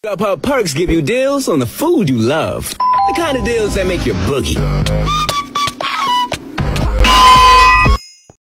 Up Perks give you deals on the food you love. The kind of deals that make your boogie.